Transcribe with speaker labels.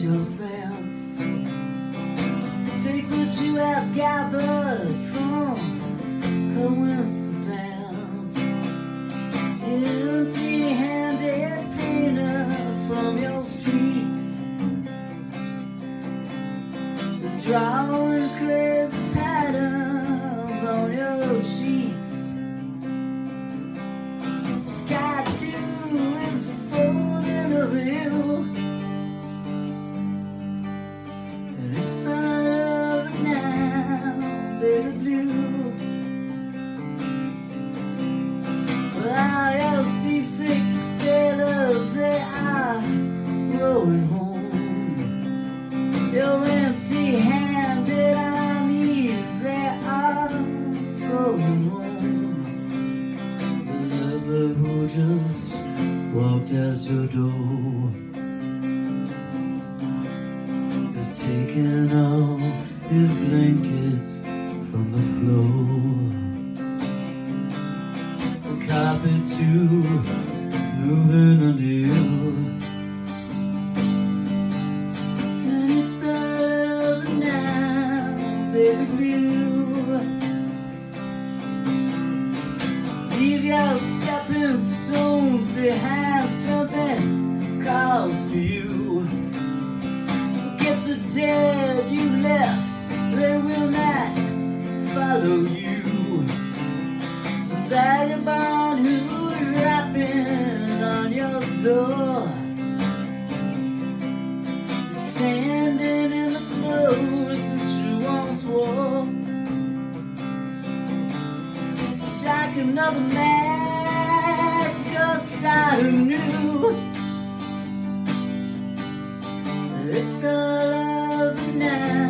Speaker 1: your sense. Take what you have gathered from coincidence. Empty-handed painter from your streets is drawing crazy patterns on your sheets. Sky too is folding over you, and it's all over now, baby blue. Well, your seasick sailors, they are rowing home. Your empty-handed armies, they are going home. The lover who just walked out your door has taken all his blankets from the floor. The carpet too is moving under you, and it's all over now, baby blue. Leave your stepping stones behind, something calls for you. Forget the dead you left, they will not follow you. The vagabond who is rapping on your door, standing in the clothes that you once wore. Strike another match, you'll start anew. It's all over now.